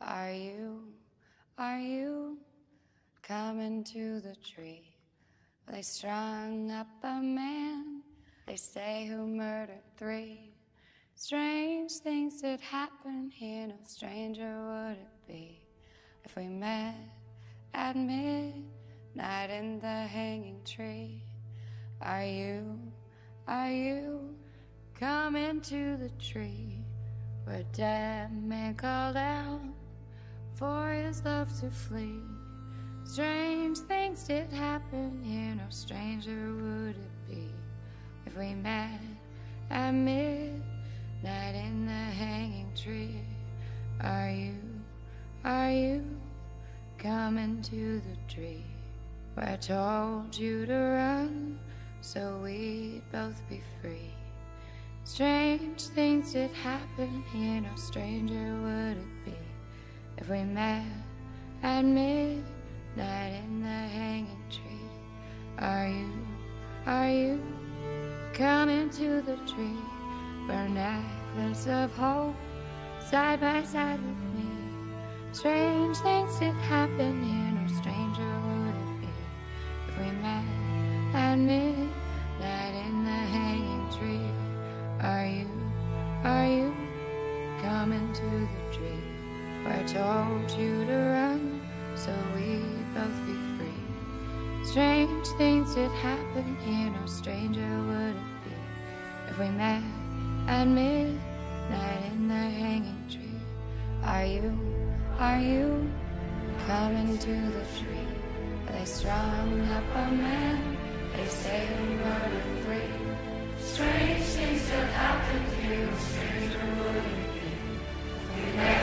Are you coming to the tree? They strung up a man, they say, who murdered 3. Strange things did happen here, no stranger would it be if we met at midnight in the hanging tree. Are you coming to the tree where a dead man called out for his love to flee? Strange things did happen here, no stranger would it be if we met at midnight in the hanging tree. Are you coming to the tree where I told you to run so we'd both be free? Strange things did happen here, no stranger would it be if we met at midnight in the hanging tree. Are you coming to the tree where a necklace of hope side by side with me? Strange things did happen here, no stranger would it be if we met at midnight in the hanging tree. Are you coming to the tree where I told you to run so we'd both be free? Strange things did happen here, no stranger would it be if we met at midnight in the hanging tree. Are you coming to the tree where they strung up a man, they say, who murdered 3? Strange things that happened here, no stranger would it be if we met